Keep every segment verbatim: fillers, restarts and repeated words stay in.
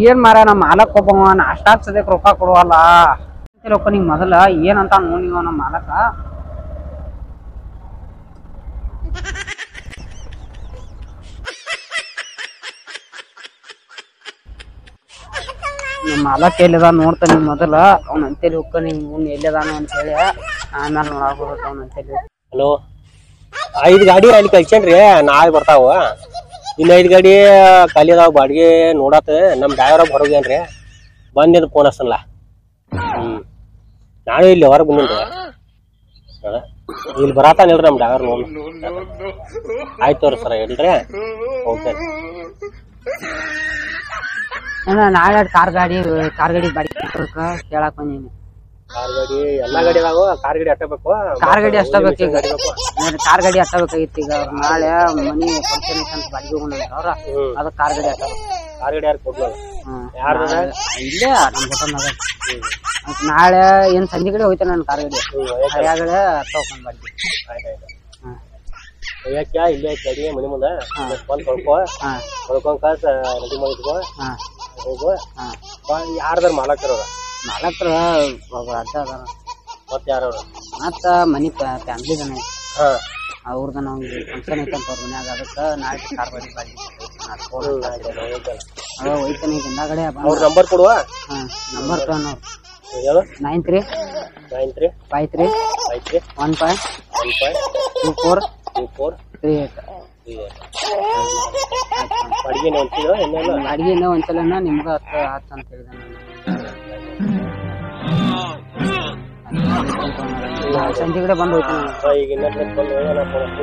ಏನ್ ಮಾರ ನಮ್ಮ ಮಾಲಕ್ ಒಬ್ಬವ ನಾಷ್ಟಾ ಸದ್ಯಕ್ ರೊಕ್ಕ ಕೊಡುವಲ್ಲ ರೊಕ್ಕ ನಿಂಗ್ ಮೊದಲ ಏನಂತ ನೋಡಿ ನೀವು ನಮ್ಮ ಮಾಲಕ ನಿಮ್ಮ ಮಾಲಕ್ ಎಲ್ಲಿದ ನೋಡ್ತಾನೆ ಮೊದಲ ಅವ್ನ ಅಂತೇಳಿ ಹೋಗ್ಕ ನಿಂಗ್ ಮುಂದೆ ಎಲ್ಲಿದಾನ ಅಂತ ಹೇಳಿ ಆಮೇಲೆ ನೋಡಾಕೋಬೇಕು ಅವ್ನ ಅಂತೇಳಿ. ಹಲೋ, ಐದು ಗಾಡಿ ಅಲ್ಲಿ ಕಳ್ಸೇನ್ರಿ, ನಾಳೆ ಬರ್ತಾವ. ಇನ್ನ ಐದು ಗಾಡಿ ಖಾಲಿ ಅದಾವ, ಬಾಡಿಗೆ ನೋಡಾತ. ನಮ್ ಡ್ರೈವರ್ ಹೊರಗೇನ್ರಿ, ಬಂದಿದ್ದು ಫೋನ್ ಹಚ್ಚಲ್ಲ. ಹ್ಮ್ ನಾನು ಇಲ್ಲಿ ಹೊರಗೆ ಬಂದಿನ್ರಿ, ಇಲ್ಲಿ ಬರತಾನಿಲ್ರಿ ನಮ್ ಡ್ರೈವರ್. ನೋಡಿ ಆಯ್ತವ್ರಿ ಸರ, ಇಲ್ರಿ ಓಕೆ. ನಾಳೆ ಕಾರ್ ಗಾಡಿ ಕಾರ್ ಗಾಡಿ ಬಾಡಿಗೆ ಕೇಳಾಕ್ ಬಂದೀನಿ. ಕಾರ್ ಗಾಡಿ ಎಲ್ಲಾ ಗಾಡಿ ಅದಾವ, ಕಾರ್ ಗಾಡಿ ಅಟ್ಟಬೇಕು. ಕಾರ್ ಗಾಡಿ ಅಷ್ಟ ಬೇಕು ಈಗ, ಕಾರ್ ಗಾಡಿ ಅಷ್ಟ ಬೇಕಾಗಿತ್ತು ಈಗ. ಅವ್ರ ನಾಳೆ ಮನಿ ಫಂಕ್ಷನ್ ಐತೆ ಅಂತ ಬಾಡಿಗೆ ಹೋಗ್ತಾರೆ ಅವ್ರ, ಅದ ಕಾರ್ ಗಾಡಿ ಅಷ್ಟ. ಕಾರ್ ಗಾಡಿ ಯಾರು ಕೊಡ್ಲಲ್ಲ, ಇಲ್ಲೇ ನಮ್ ಹೋಟೆಲ್ನಾಗ. ನಾಳೆ ಏನ್ ಸಂಜೆ ಕಡೆ ಹೋಯ್ತಾನೆ ನನ್ ಕಾರ್ ಗಾಡಿ ಹರಿಯಾಗಡೆ ತಗೊಂಡ್ ಬಾಡಿಗೆ. ಯಾಕ ಇಲ್ಲೇ ಗಾಡಿ ಮನಿ ಮುಂದೆ ಬಂದ್ ಕೊಳ್ಕೊ ಕೊಳ್ಕೊಂಡ್ ಕಾಸ ರೆಡಿ ಮಾಡಿದ್ಕೋ ಹೋಗು. ಯಾರ್ದಾರ ಮಾಲಕ್ತಾರ ಮಾಲಕ್ರ ಅಜ್ಜ ಅದಾರ. ಮತ್ ಯಾರವ್ರ ಮತ್ತ ಮನಿ ಫ್ಯಾಮಿಲಿ ಜನ ಅವ್ರದ ನಾವ್ ಫಂಕ್ಷನ್ ಐತೆ ಅಂತ ಅವ್ರ ಮನ್ಯಾಗ. ಅದಕ್ಕ ನಾಳೆ ಕಾರ್ ಗಾಡಿ ಬಾಡಿಗೆ ಹೋಯ್ತಾನೆ ಈಗ ಹಿಂದಾಗಡೆ. ಅವ್ರ ನಂಬರ್ ಕೊಡುವ. ಹಾ ನಂಬರ್ ತಗೊಂಡ್ ಹೇಳು. Nine three nine three five three five three one five one five two four two four three eight. ಅಡಿಗೆ ನೋಡ್ತೀವಿ ಇನ್ನೆಲ್ಲ ಅಡಿಗೆ ಇನ್ನೂ ಒಂದ್ಸಲ ನಿಮ್ಗ ಹತ್ತು ಹತ್ತು ಅಂತ ಹೇಳಿದೆ ನಾನು. ಸಂಜೆ ಕಡೆ ಬಂದು ಹೋಗ್ತಾನೆ ಈಗ ಇನ್ನೊಂದು ಬಂದು ಹೋಗೋಣ.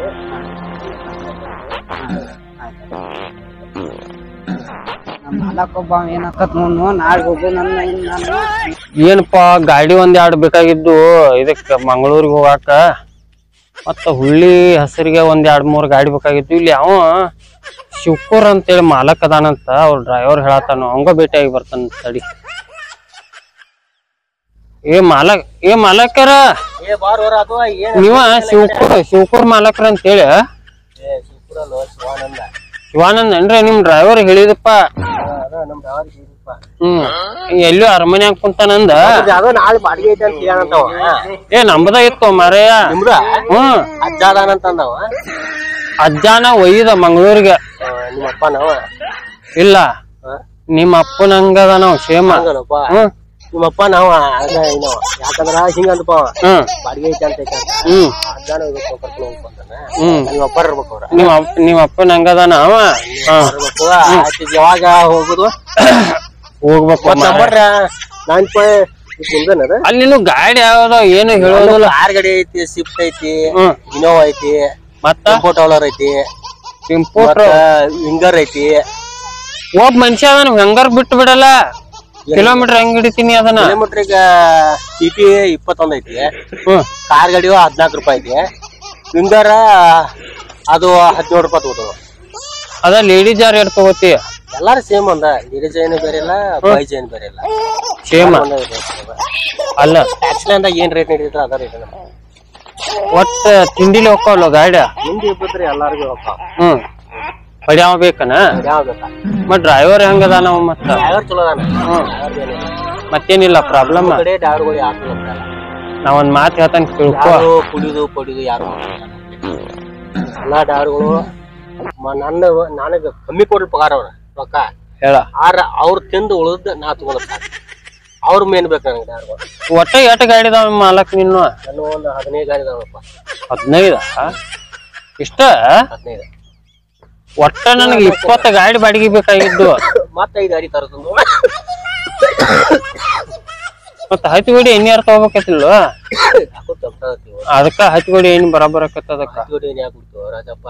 ಮಾಲಕ್ಕೊಬ್ಬ ಏನಾಕತ್ ನೋಡು, ನಾಳೆ ಹೋಗು. ನನ್ನ ನಾನು ಏನಪ್ಪಾ ಗಾಡಿ ಒಂದ್ ಎರಡು ಬೇಕಾಗಿದ್ದು ಇದಕ್ಕೆ ಮಂಗಳೂರಿಗೆ ಹೋಗಾಕ. ಮತ್ತ ಹುಳ್ಳಿ ಹಸರಿಗೆ ಒಂದ್ ಎರಡ್ ಮೂರ್ ಗಾಡಿ ಬೇಕಾಗಿತ್ತು. ಇಲ್ಲಿ ಅವ ಶಿವಕೂರ್ ಅಂತೇಳಿ ಮಾಲಕ್ ಅದಾನಂತ, ಅವ್ರ ಡ್ರೈವರ್ ಹೇಳತಾನ, ಅವಂಗ ಭೇಟಿಯಾಗಿ ಬರ್ತಾನ ತಡಿ. ಏ ಮಾಲಕ್ ಏ ಮಾಲಕರ ನೀವ ಶಿವಕೂರ್ ಶಿವಕೂರ್ ಮಾಲಕ್ರ ಅಂತೇಳಿ. ಶಿವಾನಂದ್ ಏನ್ರಿ ನಿಮ್ ಡ್ರೈವರ್ ಹೇಳಿದಪ್ಪ. ಹ್ಮ್ ಎಲ್ಲೂ ಅರಮನ್ಯಾಗ ಕುಂತಾನಂದ. ಏ ನಮ್ದ ಇತ್ತು ಮರೆಯ. ಹ್ಮ್ ಅಜ್ಜ ಅದಾನಂತಂದವ. ಅಜ್ಜಾನ ಒಯ್ದ ಮಂಗಳೂರಿಗೆ. ನಿಮ್ಮ ಅಪ್ಪನವ ಇಲ್ಲ ನಿಮ್ಮ ಅಪ್ಪನಂಗದ ನಾವ್ ಸೇಮ. ಹ್ಮ್ ನಿಮ್ಮಪ್ಪ ನಾವ ಯಾಕಂದ್ರ ಹಿಂಗಂದಪ್ಪ ಹ್ಮ್ ಬಾಡಿಗೆ ಐತೆ ಅಂತ ಐತೆ. ಹ್ಮ್ ಅಜ್ಜಾನ ಕರ್ಕೊಂಡು ಹೋಗ್ಬಂದಾನ. ಹ್ಮ್ ನಿಮ್ಮ ಅಪ್ಪ ಇರ್ಬೇಕು ಅವ್ರ. ನಿಮ್ಮ ನಿಮ್ಮ ಅಪ್ಪನ ಹಂಗದಾನ ಅವ. ಯಾವಾಗ ಹೋಗುದು ಹೋಗ್ಬೇಕು. ನಂಬರ್ ನೈನ್ ಫೈವ್ ಅಲ್ಲಿ ನೀನು ಗಾಡಿ ಯಾವ್ದ ಏನು ಹೇಳೋದಿಲ್ಲ. ಕಾರ್ ಗಾಡಿ ಐತಿ, ಸ್ವಿಫ್ಟ್ ಐತಿ, ಹ್ಮ್ ಇನೋವಾ ಐತಿ, ಮತ್ತ ಟೆಂಪೋ ಟ್ರಾವೆಲರ್ ಐತಿ, ಟೆಂಪೋ ವಿಂಗರ್ ಐತಿ. ಒಬ್ಬ ಮನುಷ್ಯ ಅದನ್ನ ಹೆಂಗಾರ ಬಿಟ್ಟು ಬಿಡಲ್ಲ. ಕಿಲೋಮೀಟರ್ ಹೆಂಗ್ ಹಿಡಿತೀನಿ ಅದನ್ನ. ಕಿಲೋಮೀಟರ್ ಈಗ ಟಿಟಿ ಇಪ್ಪತ್ತೊಂದ್ ಐತಿ, ಹ್ಮ್ ಕಾರ್ ಗಾಡಿ ಹದಿನಾಲ್ಕು ರೂಪಾಯಿ ಐತಿ, ವಿಂಗರ್ ಅದು ಹದಿನೇಳು ರೂಪಾಯಿ ತಗೋತಾವ. ಅದ ಲೇಡೀಸ್ ಯಾರು ಎಡ್ ತಗೋತಿ? ಎಲ್ಲಾರು ಸೇಮ್ ಒಂದ. ಲೇಡೀಸ್ ಏನು ಬೇರೆ ಇಲ್ಲ, ಬಾಯ್ಸ್ ಏನು ಬೇರೆ ಇಲ್ಲ, ಸೇಮ್ ಅಲ್ಲ. ಆಕ್ಸಿಡೆಂಟ್ ಏನ್ ರೇಟ್ ನಡೀತದ ಅದ ರೇಟ್ ಒಟ್ಟ ತಿಂಡಿಲಿ ಹೋಗ್ತಾವಲ್ಲ ಗಾಡಿ ಹಿಂದಿ ಇಬ್ಬತ್ರಿ ಎಲ್ಲಾರ್ಗು ಹೋಗ್ತಾವ. ಹ್ಮ್ ಪಡ್ಯಾವ ಬೇಕನ. ಮತ್ ಡ್ರೈವರ್ ಹೆಂಗದ ನಾವು ಮತ್ತ ಡ್ರೈವರ್ ಚಲೋ ಅದಾನ. ಮತ್ತೇನಿಲ್ಲ ಪ್ರಾಬ್ಲಮ್. ಕಡೆ ಡ್ರೈವರ್ಗಳು ಯಾರು ನಾ ಒಂದ್ ಮಾತು ಹೇಳ್ತಾನೆ ತಿಳ್ಕೊ. ಕುಡಿದು ಪಡಿದು ಯಾರು ಎಲ್ಲಾ ಡ್ರೈವರ್ಗಳು ನನ್ನ ನನಗ ಕಮ್ಮಿ ಕೊಡ್ಲಿ ಪಗಾರ ಅವ್ರ ರೊಕ್ಕ ಹೇಳ. ಆರ ಅವ್ರ ತಿಂದು ಉಳಿದ್ ನಾ ತಗೊಂಡ್ ಸಾಕು. ಅವ್ರ ಮೇನ್ ಬೇಕು ನನಗೆ ಡ್ರೈವರ್ಗಳು. ಒಟ್ಟ ಎಟ್ ಗಾಡಿ ಇದಾವ ಮಾಲಕ್ ನಿನ್ನು? ನಾನು ಒಂದ್ ಹದಿನೈದು ಗಾಡಿ ಇದಾವಪ್ಪ. ಹದಿನೈದ ಇಷ್ಟ? ಹದಿನೈದು. ಒಟ್ಟ ನನಗೆ ಇಪ್ಪತ್ತ ಗಾಡಿ ಬಾಡಿಗೆ ಬೇಕಾಗಿದ್ದು. ಮತ್ತ ಐದು ಗಾಡಿ ತರತಂದು ಮತ್ತ ಹತ್ತಿ ಗಾಡಿ ಎಣ್ಣೆ ಯಾರು ತಗೋಬೇಕತ್ತಿಲ್ವ? ಅದಕ್ಕ ಹತ್ತಿ ಗಾಡಿ ಎಣ್ಣೆ ಬರಾಬರ್ ಆಕತ್ತ. ಅದಕ್ಕ ರಾಜಪ್ಪ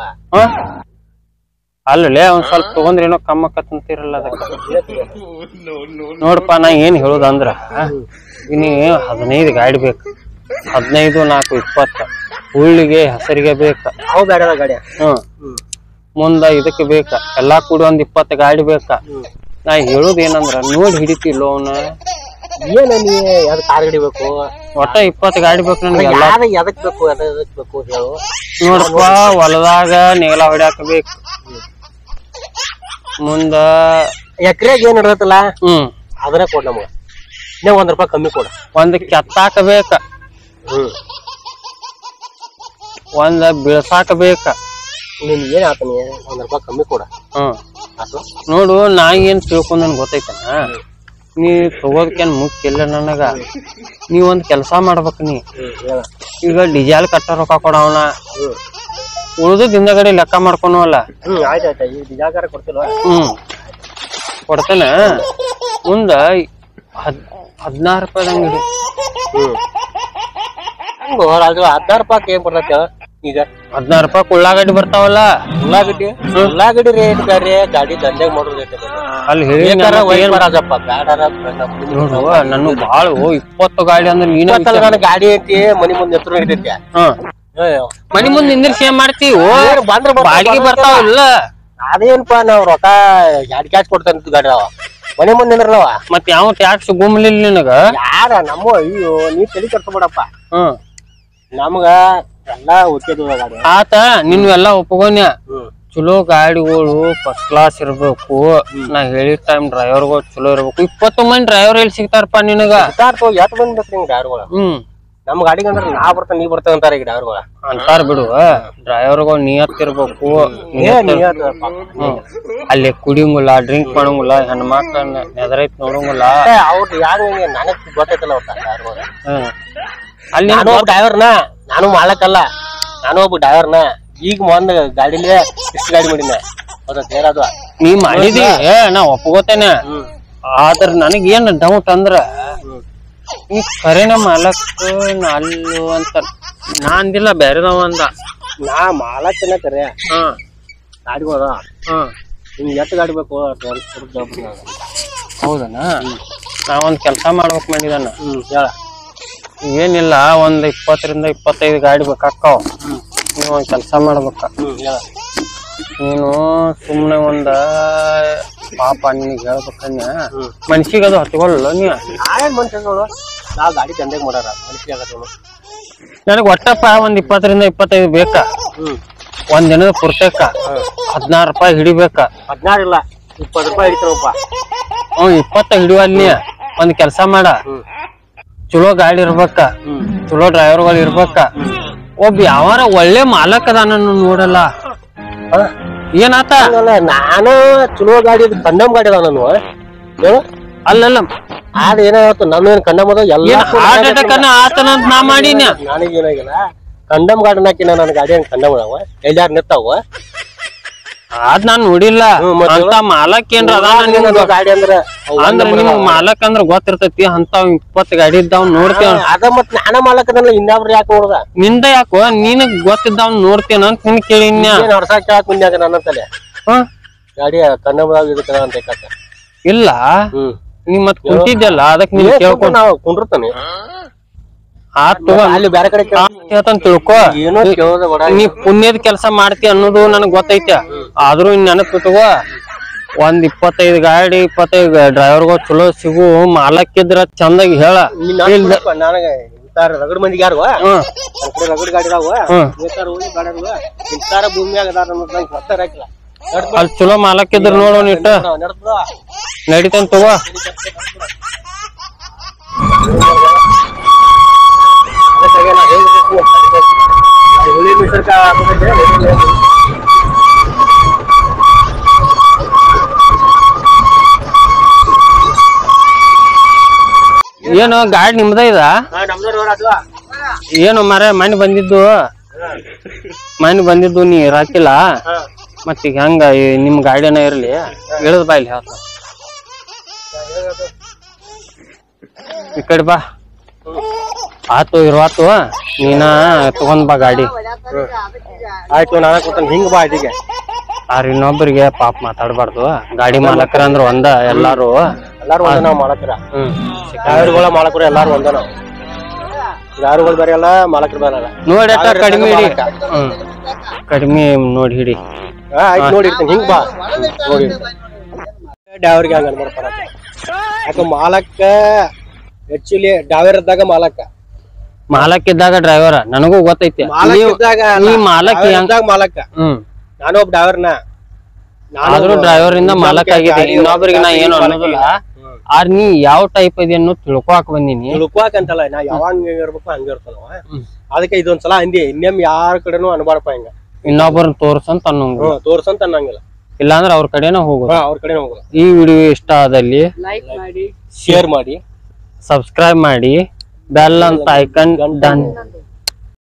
ಅಲ್ಲೇ ಒಂದ್ ಸ್ವಲ್ಪ ತಗೊಂಡ್ರ ಏನೋ ಕಮ್ಮ ಆಕತ್ತಂತಿರಲ್ಲ. ಅದಕ್ಕ ನೋಡಪ್ಪ ನಾ ಏನ್ ಹೇಳುದಂದ್ರ ಇನಿ ಹದಿನೈದು ಗಾಡಿ ಬೇಕು. ಹದಿನೈದು ನಾಲ್ಕು ಇಪ್ಪತ್ತ ಹುಳ್ಳಿಗೆ ಹಸರಿಗೆ ಬೇಕ. ಅವು ಬೇಡ ಗಾಡಿ. ಹ್ಮ್ ಮುಂದ ಇದಕ್ಕೆ ಬೇಕ. ಎಲ್ಲಾ ಕೂಡಿ ಒಂದ್ ಇಪ್ಪತ್ತು ಗಾಡಿ ಬೇಕ. ನಾ ಹೇಳುದ ಏನಂದ್ರ ನೋಡಿ ಹಿಡಿತಿಲ್ಲ ಅವನ. ಏನ ನೀ ಯಾವ್ದು ಕಾರ್ ಗಾಡಿ ಬೇಕು? ಒಟ್ಟ ಇಪ್ಪತ್ತು ಗಾಡಿ ಬೇಕು ನನಗೆ. ಎದಕ್ ಬೇಕು ಎದಕ್ ಬೇಕು ಹೇಳು. ನೋಡಪ್ಪ ಹೊಲದಾಗ ನೇಗ್ಲ ಹೊಡ್ಯಾಕ ಬೇಕು. ಮುಂದ ಎಕರೆಗೆ ಏನ್ ಇರ್ತಲ್ಲ ಹ್ಮ್ ಅದನ್ನ ಕೊಡ್ ನಮಗ ನೀವು ಒಂದ್ ರೂಪಾಯಿ ಕಮ್ಮಿ ಕೊಡ ಒಂದ್ ಕೆತ್ತಾಕ ಬೇಕ ಹ್ಮ್ ಒಂದ್ ಬೀಳ್ಸಾಕ ಬೇಕ ನಿನ್ ಏನ್ ಆತ ನೀ ಒಂದ್ ರೂಪಾಯಿ ಕಮ್ಮಿ ಕೊಡ ಹ್ಮ್ ಆತು ನೋಡು ನಾ ಏನ್ ತಿಳ್ಕೊಂಡ್ ನನ್ ಗೊತ್ತೈತನ ನೀ ತಗೋದಕ್ಕೇನ್ ಮುಖ್ಯ ಇಲ್ಲ ನನಗ ನೀ ಒಂದ್ ಕೆಲ್ಸ ಮಾಡ್ಬೇಕ್ ನೀ ಈಗ ಡಿಜೆಲ್ ಕಟ್ಟ ರೊಕ್ಕ ಕೊಡವನ ಉಳ್ದು ಹಿಂದಗಡೆ ಲೆಕ್ಕ ಮಾಡ್ಕೊನವಲ್ಲ ಹ್ಮ್ ಆಯ್ತಾಯ್ತ ಈ ಬಿಜಾಗಾರ ಕೊಡ್ತಿಲ್ವ ಹ್ಮ್ ಕೊಡ್ತೇನ ಮುಂದ ಹದ್ ಹದಿನಾರು ರೂಪಾಯಿ ಅಂಗಡಿ ಹ್ಮ್ ಅದು ಹದಿನಾರು ರೂಪಾಯಿ ಏನ್ ಬರ್ತೈತೆ ಈಗ ಹದಿನಾರು ರೂಪಾಯಿ ಉಳ್ಳಾಗಡ್ಡಿ ಬರ್ತಾವಲ್ಲ ಉಳ್ಳಾಗಡ್ಡಿ ಉಳ್ಳಾಗಡ್ಡಿ ರೇಟ್ ಬ್ಯಾರೆ ಗಾಡಿ ದಂಧೆಗ್ ಮಾಡೋದು ರೇಟ್ ಅಲ್ಲಿ ಹೇಳಿ ರಾಜಪ್ಪ ಬ್ಯಾಡಾರ ನೋಡು ನನ್ನ ಬಾಳ ಇಪ್ಪತ್ತು ಗಾಡಿ ಅಂದ್ರೆ ನೀನ ನನ್ನ ಗಾಡಿ ಐತಿ ಮನಿ ಮುಂದೆ ಹೆಸರು ಹಿಡಿತೈತಿ ಮನಿ ಮುಂದ್ ನಿಂದಿರ್ಸಿ ಏನ್ ಮಾಡ್ತೀವಿ ಬಂದ್ರ ಬಾಡಿಗೆ ಬರ್ತಾವ ಇಲ್ಲ ಅದೇನ್ಪಾ ನಾವ್ ರೊಕ್ಕ ಎರಡ್ ಕ್ಯಾಶ್ ಕೊಡ್ತಾನ ಗಾಡಿ ಅವ ಮನೆ ಮುಂದೆ ನಿಂದ್ರಲ್ಲವ ಮತ್ ಯಾವ ಟ್ಯಾಕ್ಸ್ ಗುಮ್ಲಿಲ್ಲ ನಿನಗ ಯಾರ ನಮ್ಮ ಅಯ್ಯೋ ನೀ ತಲೆ ಕಟ್ಸ್ಬೇಡಪ್ಪ ಹ್ಮ್ ನಮ್ಗ ಎಲ್ಲಾ ಉಚ್ಚದ ಗಾಡಿ ಆತ ನಿನ್ವೆಲ್ಲಾ ಒಪ್ಕೊಂಡ್ಯ ಚಲೋ ಗಾಡಿಗಳು ಫಸ್ಟ್ ಕ್ಲಾಸ್ ಇರ್ಬೇಕು ನಾ ಹೇಳಿದ ಟೈಮ್ ಡ್ರೈವರ್ಗಳು ಚಲೋ ಇರ್ಬೇಕು ಇಪ್ಪತ್ತು ಮಂದಿ ಡ್ರೈವರ್ ಎಲ್ಲಿ ಸಿಗ್ತಾರಪ್ಪ ನಿನಗ ಎಟ್ ಬಂದ್ಬೇಕು ನಿಂಗ್ ಡ್ರೈವರ್ಗಳು ಹ್ಮ್ ನಮ್ ಗಾಡಿಗೆ ಅಂದ್ರೆ ನಾ ಬರ್ತಾನ ನೀ ಬರ್ತಾವ ಅಂತಾರ ಈಗ ಡ್ರೈವರ್ಗಳ ಅಂತಾರ ಬಿಡು ಡ್ರೈವರ್ಗಳು ನಿಯತ್ ಇರ್ಬೇಕು ಅಲ್ಲಿ ಕುಡಿಯಂಗಿಲ್ಲ ಡ್ರಿಂಕ್ ಮಾಡಂಗಿಲ್ಲ ಹೆಣ್ಮಕ್ಳನ್ನ ಎದರೈತ್ ನೋಡಂಗಿಲ್ಲ ಅವ್ರ ಯಾರು ನನಗ್ ಗೊತ್ತೈತಲ್ಲ ಅವ್ರ ಡ್ರೈವರ್ಗಳು ಅಲ್ಲಿ ನಾನು ಒಬ್ಬ ಡ್ರೈವರ್ನ ನಾನು ಮಾಡಕ್ಕಲ್ಲ ನಾನು ಒಬ್ಬ ಡ್ರೈವರ್ನ ಈಗ ಒಂದ್ ಗಾಡಿಲೇ ಇಷ್ಟು ಗಾಡಿ ಮಾಡಿನ ಹೌದಾ ನೀ ಮಾಡಿದಿ ನಾ ಒಪ್ಕೋತೇನೆ ಆದ್ರ ನನಗ್ ಏನ್ ಡೌಟ್ ಅಂದ್ರ ಈ ಖರೇನ ಮಾಲಕ್ ಅಲ್ಲು ಅಂತ ನಾ ಅಂದಿಲ್ಲ ಬೇರೆದವ ಅಂದ ನಾ ಮಾಲಕ್ಕನ ಕರೆ ಹಾ ಗಾಡಿಗಳ ಹಾ ನಿಮ್ಗೆ ಎಷ್ಟು ಗಾಡಿ ಬೇಕು ಹೌದನ ನಾ ಒಂದ್ ಕೆಲ್ಸ ಮಾಡ್ಬೇಕ್ ಮಾಡಿದಾನ ಹ್ಮ್ ಹೇಳ ಏನಿಲ್ಲ ಒಂದ್ ಇಪ್ಪತ್ತರಿಂದ ಇಪ್ಪತ್ತೈದು ಗಾಡಿ ಬೇಕಾಕ್ಕವ ನೀವ್ ಒಂದ್ ಕೆಲ್ಸ ಮಾಡ್ಬೇಕ ನೀನು ಸುಮ್ನೆ ಒಂದ ಪಾಪ ನಿನಗ್ ಹೇಳ್ಬೇಕನ್ಯ ಮನ್ಸಿಗೆ ಅದು ಹತ್ಕೊಳ್ಳ ನೀ ನಾವೇನ್ ಮನುಷ್ಯ ನೋಡು ನಾವ್ ಗಾಡಿ ದಂಧೆಗ್ ಮಾಡಾರ ಮನುಷ್ಯ ಆಗತ್ತ ನನಗ್ ಒಟ್ಟಪ್ಪ ಒಂದ್ ಇಪ್ಪತ್ತರಿಂದ ಇಪ್ಪತ್ತೈದು ಬೇಕಾ ಒಂದ್ ದಿನದ ಪುರ್ತಕ ಹದಿನಾರು ರೂಪಾಯಿ ಹಿಡಿಬೇಕ ಹದಿನಾರು ಇಲ್ಲ ಇಪ್ಪತ್ತು ರೂಪಾಯಿ ಹಿಡಿತಾರಪ್ಪ ಹ್ಮ್ ಇಪ್ಪತ್ತ ಹಿಡಿವಲ್ಲಿ ಒಂದ್ ಕೆಲ್ಸ ಮಾಡ ಚಲೋ ಗಾಡಿ ಇರ್ಬೇಕ ಚಲೋ ಡ್ರೈವರ್ಗಳು ಇರ್ಬೇಕ ಒಬ್ಬ ಯಾವಾರ ಒಳ್ಳೆ ಮಾಲಕ್ ಅದಾನ ನೋಡಲ್ಲ ಏನಾತ ನಾನು ಚಲೋ ಗಾಡಿ ಕಂಡಮ್ ಗಾಡಿ ಅದಾವ ನಾನು ಹೇಳು ಅಲ್ಲಲ್ಲ ಆದ ಏನಾಯ್ತು ನಮ್ಮೇನ್ ಕಂಡಮ್ ಅದ ಎಲ್ಲ ಹಾರ್ಟ್ ಅಟ್ಯಾಕ್ ಆತನಂತ ನಾ ಮಾಡೀನಿ ನನಗೇನಾಗಿಲ್ಲ ಕಂಡಮ್ ಗಾಡಿ ಹಾಕಿನ ನನ್ ಗಾಡಿ ಹಂಗ ಕಂಡಮ್ ಅದಾವ ಎಲ್ಲಾರು ನಿಂತಾವ ಅದ್ ನಾನ್ ನೋಡಿಲ್ಲ ಅಂತ ಮಾಲಕ್ ಏನ್ರ ಅದಾನ ಗಾಡಿ ಅಂದ್ರ ಅಂದ್ರ ನಿಮ್ ಮಾಲಕ್ ಅಂದ್ರ ಗೊತ್ತಿರ್ತೈತಿ ಅಂತಾವ್ ಇಪ್ಪತ್ ಗಾಡಿ ಇದ್ದಾವ್ ನೋಡ್ತೇವ ಅದ ಮತ್ ನಾನ ಮಾಲಕದಲ್ಲ ಇನ್ನೊಬ್ರು ಯಾಕೆ ನೋಡ್ದ ನಿಂದ ಯಾಕೋ ನೀನಗ್ ಗೊತ್ತಿದ್ದಾವ್ ನೋಡ್ತೇನ ಅಂತ ನಿನ್ ಕೇಳಿನ್ಯ ನಡ್ಸಾಕ್ ಕೇಳಕ್ ಮುಂದ್ಯಾಗ ನನ್ನ ತಲೆ ಹ್ಮ್ ಗಾಡಿ ಕನ್ನಡ ಇದಕ್ಕ ಅಂತ ಕತ್ತ ಇಲ್ಲ ಹ್ಮ್ ನೀ ಮತ್ ಕುಂತಿದ್ದಲ್ಲ ಅದಕ್ ನೀನ್ ಕೇಳ್ಕೊಂಡ್ ನಾವು ಕುಂಡಿರ್ತಾನೆ ಆತ್ ತಗೋ ಅಲ್ಲಿ ಬೇರೆ ಕಡೆ ಹೇಳ್ತಾನ ತಿಳ್ಕೊ ಏನೋ ಕೇಳೋದ ಬಡ ನೀ ಪುಣ್ಯದ ಕೆಲ್ಸ ಮಾಡ್ತಿ ಅನ್ನೋದು ನನಗ್ ಗೊತ್ತೈತೆ ಆದ್ರೂ ಇನ್ ನೆನಪು ತಗೋ ಒಂದ್ ಇಪ್ಪತ್ತೈದು ಗಾಡಿ ಇಪ್ಪತ್ತೈದು ಡ್ರೈವರ್ಗಳು ಚಲೋ ಸಿಗು ಮಾಲಕ್ಕಿದ್ರ ಚಂದಾಗಿ ಹೇಳ ನನಗ ಇಂತಾರ ರಗಡ್ ಮಂದಿಗೆ ಯಾರು ರಗಡ್ ಗಾಡಿ ಅದಾವ ಇಂತಾರ ಭೂಮಿಯಾಗ ಅದಾರ ಅನ್ನೋದ್ ನಂಗೆ ಗೊತ್ತಾರ ಹಾಕಿಲ್ಲ ಅಲ್ಲಿ ಚಲೋ ಮಾಲಕ್ಕಿದ್ರ ನೋಡು ನಿಟ್ಟ ನಡಿತೇನ್ ತಗೋ ಏನು ಗಾಡಿ ನಿಮ್ದ ಇದ ಏನು ಮರ ಮನೆ ಬಂದಿದ್ದು ಮನೆ ಬಂದಿದ್ದು ನೀ ಇರಾಕಿಲ್ಲ ಮತ್ತೀಗ ಹೆಂಗ ನಿಮ್ ಗಾಡಿನ ಇರ್ಲಿ ಇಳದ್ ಬಾಯ್ಲಿ ಹೇಳ್ತ ಈ ಕಡೆ ಬಾ ಆತು ಇರುವಾತು ನೀನ ತಗೊಂಡ್ ಬಾ ಗಾಡಿ ಆಯ್ತು ನಾನ ಕೊಡ್ತಾನೆ ಹಿಂಗ ಬಾ ಇದೀಗ ಆರ್ ಇನ್ನೊಬ್ಬರಿಗೆ ಪಾಪ ಮಾತಾಡ್ಬಾರ್ದು ಗಾಡಿ ಮಾಲಕರ ಅಂದ್ರ ಒಂದ ಎಲ್ಲಾರು ಎಲ್ಲಾರು ಒಂದ ನಾವ್ ಮಾಲಕರ ಹ್ಮ್ ಡ್ರೈವರ್ಗಳ ಮಾಲಕರು ಎಲ್ಲಾರು ಒಂದ ನಾವು ಡ್ರೈವರ್ಗಳು ಬೇರೆ ಅಲ್ಲ ಮಾಲಕರು ಬೇರೆ ಅಲ್ಲ ನೋಡಿ ಅಟ್ಟ ಕಡಿಮೆ ಹಿಡಿ ಹ್ಮ್ ಕಡಿಮೆ ನೋಡಿ ಹಿಡಿ ಆಯ್ತು ನೋಡಿ ಇರ್ತೀನಿ ಹಿಂಗ್ ಬಾ ನೋಡಿ ಡ್ರೈವರ್ಗೆ ಹಂಗ ಅನ್ಮಾಡ್ತಾರ ಯಾಕ ಮಾಲಕ್ಕ ಆಕ್ಚುಲಿ ಡ್ರೈವರ್ ಇದ್ದಾಗ ಮಾಲಕ್ಕ ಮಾಲಕ್ ಇದ್ದಾಗ ಡ್ರೈವರ್ ನನಗೂ ಗೊತ್ತೈತಿ ನೀ ಮಾಲಕ್ ಮಾಲಕ್ಕ ಹ್ಮ್ ನಾನು ಒಬ್ಬ ಡ್ರೈವರ್ನ ಆದ್ರೂ ಡ್ರೈವರ್ ಇಂದ ಮಾಲಕ್ ಆಗಿದೆ, ಇನ್ನೊಬ್ರಿಗೆ ನಾ ಏನು ಅನ್ನೋದಿಲ್ಲ. ಆರ್ ನೀ ಯಾವ ಟೈಪ್ ಇದೆ ಅನ್ನೋ ತಿಳ್ಕೊಕ್ ಬಂದಿನಿ. ತಿಳ್ಕೊಕಂತಲ್ಲ, ನಾ ಯಾವಾಗ ಇರ್ಬೇಕು ಹಂಗ ಇರ್ತಾನವ. ಅದಕ್ಕೆ ಇದೊಂದ್ಸಲ ಅಂದಿ, ಇನ್ನೇಮ್ ಯಾರ ಕಡೆನೂ ಅನ್ಬಾರಪ್ಪ ಹಿಂಗ. ಇನ್ನೊಬ್ಬರನ್ನ ತೋರ್ಸಂತ ಅನ್ನೋಂಗ, ತೋರ್ಸಂತ ಅನ್ನಂಗಿಲ್ಲ. ಇಲ್ಲಾಂದ್ರೆ ಅವ್ರ ಕಡೆನ ಹೋಗೋದು. ಅವ್ರ ಕಡೆ ಹೋಗೋದು. ಈ ವಿಡಿಯೋ ಇಷ್ಟ ಆದಲ್ಲಿ ಲೈಕ್ ಮಾಡಿ, ಶೇರ್ ಮಾಡಿ, ಸಬ್ಸ್ಕ್ರೈಬ್ ಮಾಡಿ, ಬೆಲ್ ಅಂತ ಐಕನ್ ಡನ್